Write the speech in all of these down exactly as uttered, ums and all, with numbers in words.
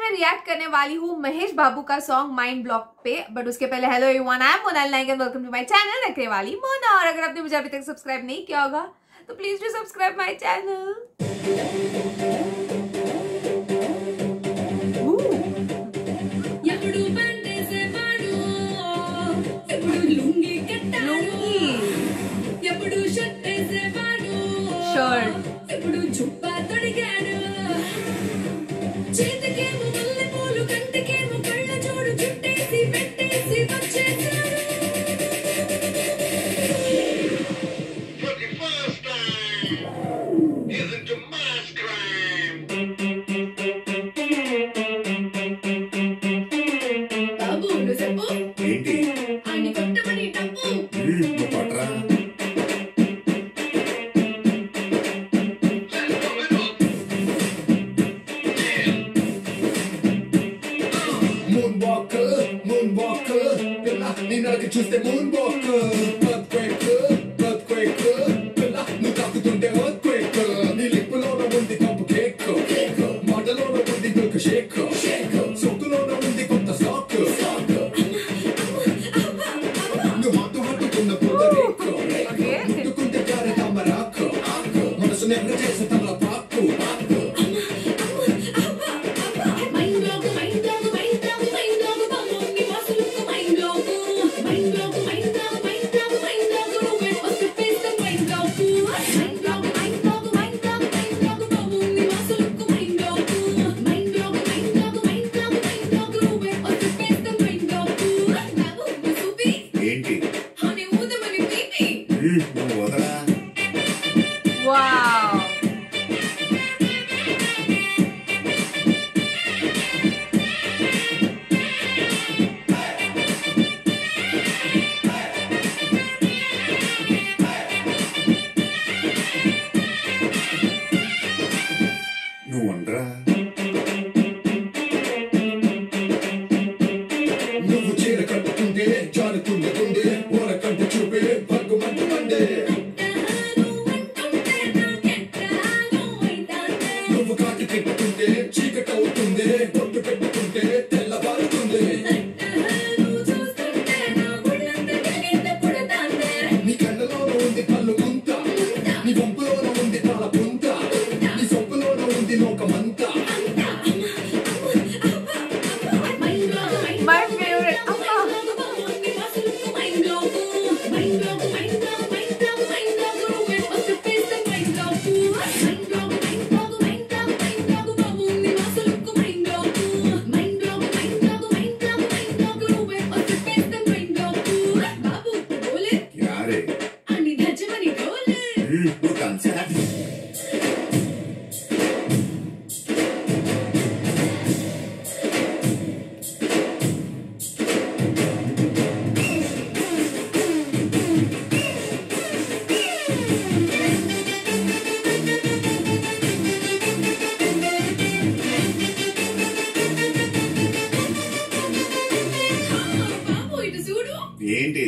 मैं रिएक्ट करने वाली हूँ महेश बाबू का सॉन्ग माइंड ब्लॉक पे, बट उसके पहले hello everyone, I am Monal Naik and welcome to my channel Nakhrewali Mona. और अगर आपने मुझे अभी तक सब्सक्राइब नहीं किया होगा तो please do subscribe my channel. చూస్తే మూన్ వాక్ ఎర్త్క్వేక్ ఎర్త్క్వేక్ పిల్ల నువ్వు తాకుతుంటే ఎర్త్క్వేక్ నీ లిప్పులోన ఉంది కప్పు కేక్ మాటలోన ఉంది మిల్క్ షేక్ సొక్కులోన ఉంది కొత్త సాక్ నువ్వు హత్తు హత్తుకున్న పుల్లరేక్ ముట్టుకుంటే జారే తమరాక్ మనసు నెగ్గ చేసే తమల పాకు Wow. నువ్వు అండ్రా నువ్వు చీర కట్టుకుంటే జారుతుండే తుండే ఓర కంటి చూపే పగ్గు మంటు మండే నువ్వు కాటి పెట్టుకుంటే చీకటి అవుతుంది పొట్టు పెట్టుకుంటే తెల్లబారుతుంది నీ కళ్ళలోన ఉంది కళ్ళు గుంత నీ వంపులోన ఉంది పాల పుంత నీ సొప్పులోన ఉంది లోకమంతా My favorite. ఏంటి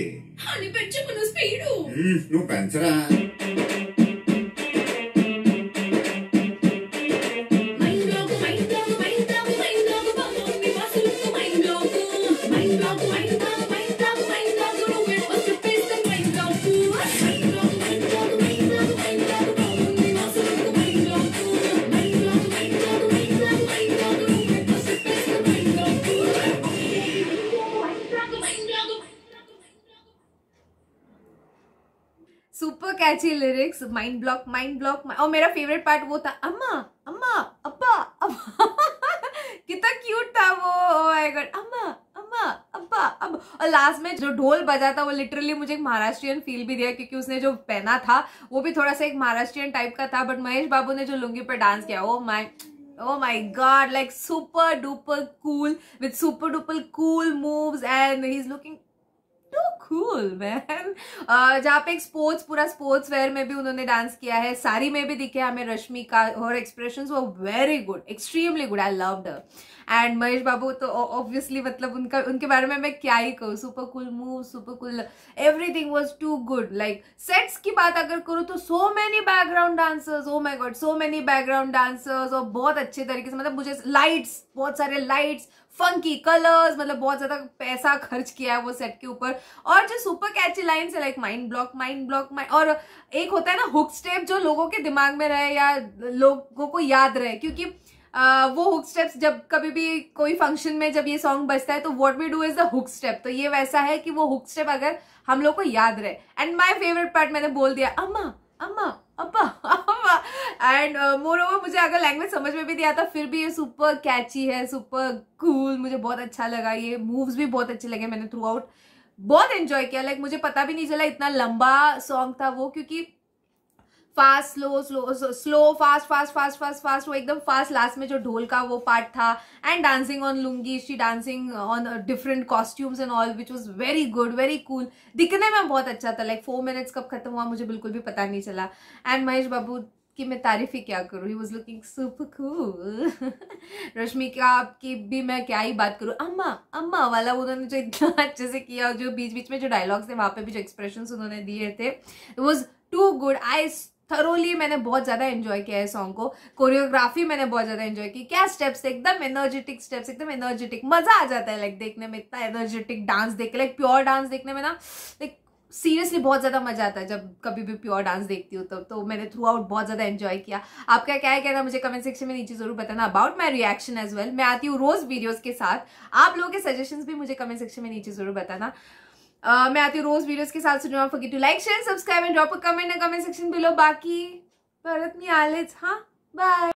నువ్వు పెంచరా super catchy lyrics, mind block mind block. और मेरा फेवरेट पार्ट वो था अम्मा अम्मा अब्बा अब्बा कितना क्यूट था वो। ओ माय गॉड, अम्मा अम्मा अब्बा अब्बा। और लास्ट में जो ढोल बजा था वो लिटरली मुझे एक महाराष्ट्रियन फील भी दिया, क्योंकि उसने जो पहना था वो भी थोड़ा सा एक महाराष्ट्रियन टाइप का था। बट महेश बाबू ने जो लुंगी पर डांस किया, oh my Oh my god, like super duper cool with super duper cool moves and he's looking too cool man. uh, जहाँ पे एक स्पोर्ट्स पूरा स्पोर्ट्स वेयर में भी उन्होंने डांस किया है, साड़ी में भी दिखे हमें रश्मिका, और एक्सप्रेशंस वो very good, extremely good, I loved her. And Mahesh Babu तो ऑब्वियसली मतलब उनका उनके बारे में मैं क्या ही कहूँ, super cool move, super cool, everything was too good. Like sets की बात अगर करूँ तो so many background dancers, oh my god so many background dancers, और बहुत अच्छे तरीके से मतलब मुझे लाइट्स, बहुत सारे लाइट्स, फंकी कलर्स, मतलब बहुत ज्यादा पैसा खर्च किया है वो सेट के ऊपर। और जो सुपर कैची लाइन्स है like mind block mind block mind, और एक होता है ना हुक स्टेप जो लोगों के दिमाग में रहे या लोगों को याद रहे, क्योंकि आ, वो हुक स्टेप्स जब कभी भी कोई फंक्शन में जब ये सॉन्ग बजता है तो what we do is the hook step, तो ये वैसा है कि वो हुक स्टेप अगर हम लोग को याद रहे। एंड माय फेवरेट पार्ट मैंने बोल दिया, अम्मा अम्मा अब्बा अम्मा। एंड मोर ओवर मुझे अगर लैंग्वेज समझ में भी नहीं आता फिर भी ये सुपर कैची है, सुपर कूल, मुझे बहुत अच्छा लगा। ये मूव्स भी बहुत अच्छे लगे, मैंने थ्रू आउट बहुत एंजॉय किया। लाइक मुझे पता भी नहीं चला इतना लंबा सॉन्ग था वो, क्योंकि fast slow slow slow fast fast fast fast fast वो एकदम फास्ट, लास्ट में जो ढोल का वो पार्ट था, and dancing on lungi, she dancing on different costumes and all which was very good, very cool, दिखने में बहुत अच्छा था। लाइक फोर मिनट्स कब खत्म हुआ मुझे बिल्कुल भी पता नहीं चला। एंड महेश बाबू की मैं तारीफ ही क्या करूँ, he was looking super cool. Rashmika की भी मैं क्या ही बात करूँ, अम्मा अम्मा वाला उन्होंने जो इतना अच्छे से किया, जो बीच बीच में जो डायलॉग्स थे वहां पे भी जो एक्सप्रेशंस उन्होंने दिए थे, it was too good. I thoroughly मैंने बहुत ज्यादा एंजॉय किया है सॉन्ग को। कोरियोग्राफी मैंने बहुत ज्यादा एंजॉय की, क्या स्टेप्स, एकदम एनर्जेटिक स्टेप्स, एकदम एनर्जेटिक, मजा आ जाता है लाइक देखने में, इतना एनर्जेटिक डांस देख लाइक प्योर डांस देखने में ना, लाइक सीरियसली बहुत ज्यादा मजा आता है जब कभी भी प्योर डांस देखती हूँ। तो, तो मैंने थ्रू आउट बहुत ज्यादा एंजॉय किया। आपका क्या है कहना मुझे कमेंट सेक्शन में नीचे जरूर बताना about my reaction as well. मैं आती हूँ रोज वीडियोज के साथ, आप लोगों के सजेशंस भी मुझे कमेंट सेक्शन में नीचे जरूर बताना। Uh, मैं आती हूँ रोज वीडियोस के साथ, so do not forget to like, share, subscribe and drop a comment in the comment section below. बाकी भरत मी आलेच, हाँ बाय।